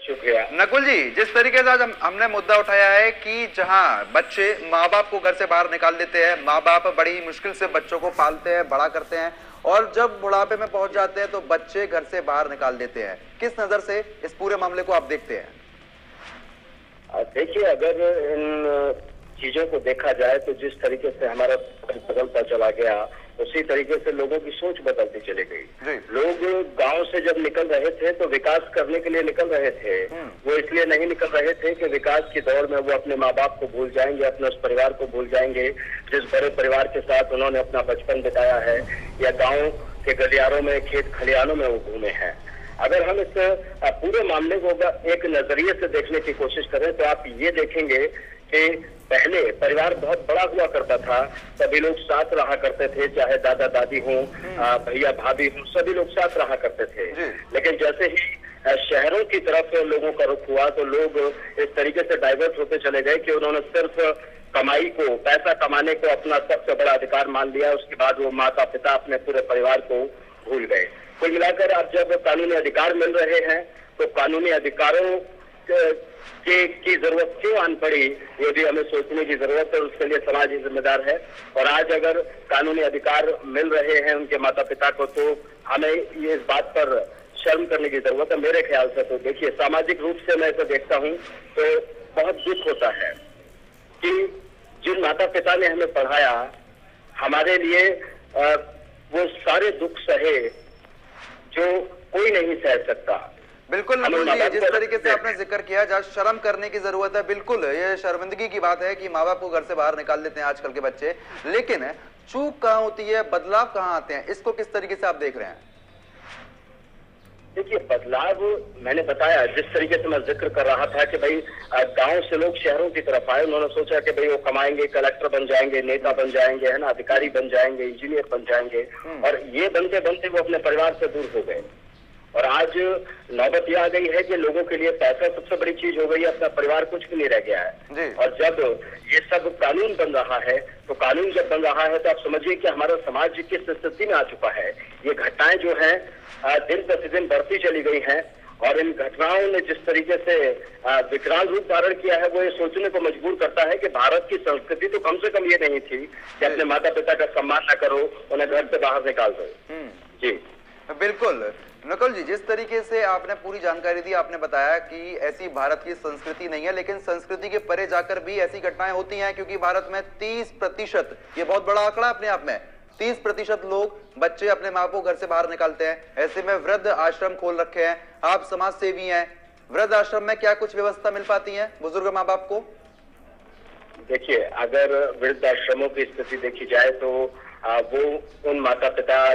शुक्रिया। नकुल जी, जिस तरीके से आज हमने मुद्दा उठाया है कि जहां बच्चे माँ बाप को घर से बाहर निकाल देते हैं, माँ बाप बड़ी मुश्किल से बच्चों को पालते हैं, बड़ा करते हैं, और जब बुढ़ापे में पहुंच जाते हैं तो बच्चे घर से बाहर निकाल देते हैं, किस नजर से इस पूरे मामले को आप देखते हैं? देखिए, अगर इन चीजों को देखा जाए तो जिस तरीके से हमारा बदलता चला गया, उसी तरीके से लोगों की सोच बदलती चली गई। लोग गांव से जब निकल रहे थे तो विकास करने के लिए निकल रहे थे। वो इसलिए नहीं निकल रहे थे कि विकास की दौड़ में वो अपने माँ बाप को भूल जाएंगे, अपने उस परिवार को भूल जाएंगे जिस बड़े परिवार के साथ उन्होंने अपना बचपन बिताया है, या गाँव के गलियारों में, खेत खलिहानों में वो घूमे हैं। अगर हम इस पूरे मामले को एक नजरिए से देखने की कोशिश करें तो आप ये देखेंगे कि पहले परिवार बहुत बड़ा हुआ करता था, सभी लोग साथ रहा करते थे, चाहे दादा दादी हों, भैया भाभी हों, सभी लोग साथ रहा करते थे। लेकिन जैसे ही शहरों की तरफ लोगों का रुख हुआ तो लोग इस तरीके से डाइवर्ट होते चले गए कि उन्होंने सिर्फ कमाई को, पैसा कमाने को अपना सबसे बड़ा अधिकार मान लिया। उसके बाद वो माता पिता, अपने पूरे परिवार को भूल गए। कुल मिलाकर आप जब कानूनी अधिकार मिल रहे हैं तो कानूनी अधिकारों की जरूरत क्यों आन पड़ी, ये भी हमें सोचने की जरूरत है। उसके लिए समाज ही जिम्मेदार है। और आज अगर कानूनी अधिकार मिल रहे हैं उनके माता पिता को तो हमें ये इस बात पर शर्म करने की जरूरत है। मेरे ख्याल से तो देखिए, सामाजिक रूप से मैं इसे देखता हूँ तो बहुत दुख होता है कि जिन माता पिता ने हमें पढ़ाया, हमारे लिए वो सारे दुख सहे जो कोई नहीं सह सकता। बिल्कुल नकुल जी, जिस तरीके से आपने जिक्र किया, जहाँ शर्म करने की जरूरत है, बिल्कुल ये शर्मिंदगी की बात है कि माँ बाप को घर से बाहर निकाल देते हैं आजकल के बच्चे। लेकिन चूक कहाँ होती है, बदलाव कहाँ आते हैं, इसको किस तरीके से आप देख रहे हैं? देखिए, बदलाव मैंने बताया, जिस तरीके से मैं जिक्र कर रहा था कि भाई गांव से लोग शहरों की तरफ आए, उन्होंने सोचा कि भाई वो कमाएंगे, कलेक्टर बन जाएंगे, नेता बन जाएंगे, है ना, अधिकारी बन जाएंगे, इंजीनियर बन जाएंगे, और ये बनते बनते वो अपने परिवार से दूर हो गए। और आज नौबत यह आ गई है कि लोगों के लिए पैसा सबसे बड़ी चीज हो गई है, अपना परिवार कुछ भी नहीं रह गया है। और जब ये सब कानून बन रहा है तो कानून जब बन रहा है तो आप समझिए कि हमारा समाज किस स्थिति में आ चुका है। ये घटनाएं जो हैं दिन प्रतिदिन बढ़ती चली गई हैं, और इन घटनाओं ने जिस तरीके से विकराल रूप धारण किया है वो ये सोचने को मजबूर करता है कि भारत की संस्कृति तो कम से कम ये नहीं थी कि अपने माता पिता का सम्मान न करो, उन्हें घर से बाहर निकाल दो। जी बिल्कुल नकुल जी, जिस तरीके से आपने पूरी जानकारी दी, आपने बताया कि ऐसी भारत की संस्कृति नहीं है, लेकिन संस्कृति के परे जाकर भी ऐसी घटनाएं होती हैं, क्योंकि भारत में 30%, ये बहुत बड़ा आंकड़ा अपने आप में, 30% लोग, बच्चे अपने माँ को घर से बाहर निकालते हैं। ऐसे में वृद्ध आश्रम खोल रखे हैं, आप समाज सेवी हैं, वृद्ध आश्रम में क्या कुछ व्यवस्था मिल पाती है बुजुर्ग माँ बाप को? देखिए, अगर वृद्ध आश्रमों की स्थिति देखी जाए तो वो उन माता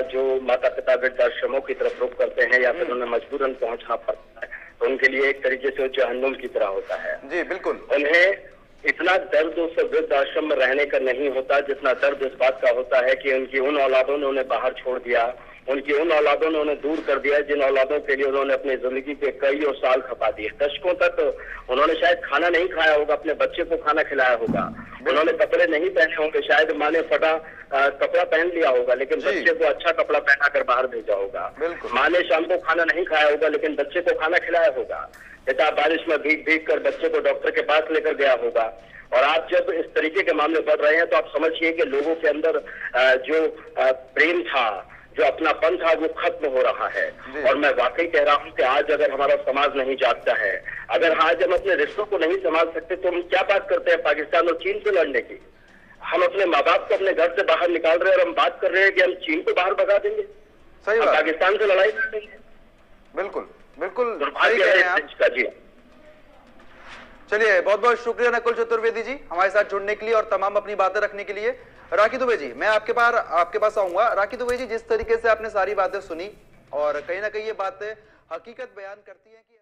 पिता वृद्धाश्रमों की तरफ रुख करते हैं या फिर उन्हें मजबूरन पहुंचना पड़ता है, तो उनके लिए एक तरीके से जहन्नुम की तरह होता है। जी बिल्कुल। उन्हें इतना दर्द उस वृद्धाश्रम में रहने का नहीं होता जितना दर्द इस बात का होता है कि उनकी उन औलादों ने उन्हें बाहर छोड़ दिया, उनकी उन औलादों ने उन्हें दूर कर दिया जिन औलादों के लिए उन्होंने अपनी जिंदगी के कई साल खपा दिए। दशकों तक उन्होंने शायद खाना नहीं खाया होगा, अपने बच्चे को खाना खिलाया होगा, उन्होंने कपड़े नहीं पहने होंगे, शायद माँ ने फटा कपड़ा पहन लिया होगा लेकिन बच्चे को अच्छा कपड़ा पहना कर बाहर भेजा होगा। माँ ने शाम को खाना नहीं खाया होगा लेकिन बच्चे को खाना खिलाया होगा। पिता बारिश में भीग भीग कर बच्चे को डॉक्टर के पास लेकर गया होगा। और आज जब इस तरीके के मामले बढ़ रहे हैं तो आप समझिए कि लोगों के अंदर जो प्रेम था, जो अपनापन था, वो खत्म हो रहा है। और मैं वाकई कह रहा हूँ कि आज अगर हमारा समाज नहीं जागता है, अगर आज हम अपने रिश्तों को नहीं संभाल सकते तो हम क्या बात करते हैं पाकिस्तान और चीन से लड़ने की। हम अपने माँ बाप को अपने घर से बाहर निकाल रहे हैं और हम बात कर रहे हैं कि हम चीन को बाहर भगा देंगे, सही बात, पाकिस्तान से लड़ाई कर देंगे। बिल्कुल बिल्कुल दुर्भाग्य है इस देश का। जी चलिए, बहुत बहुत शुक्रिया नकुल चतुर्वेदी जी हमारे साथ जुड़ने के लिए और तमाम अपनी बातें रखने के लिए। राखी दुबे जी, मैं आपके पास आऊंगा। राखी दुबे जी, जिस तरीके से आपने सारी बातें सुनी और कहीं ना कहीं ये बातें हकीकत बयान करती हैं कि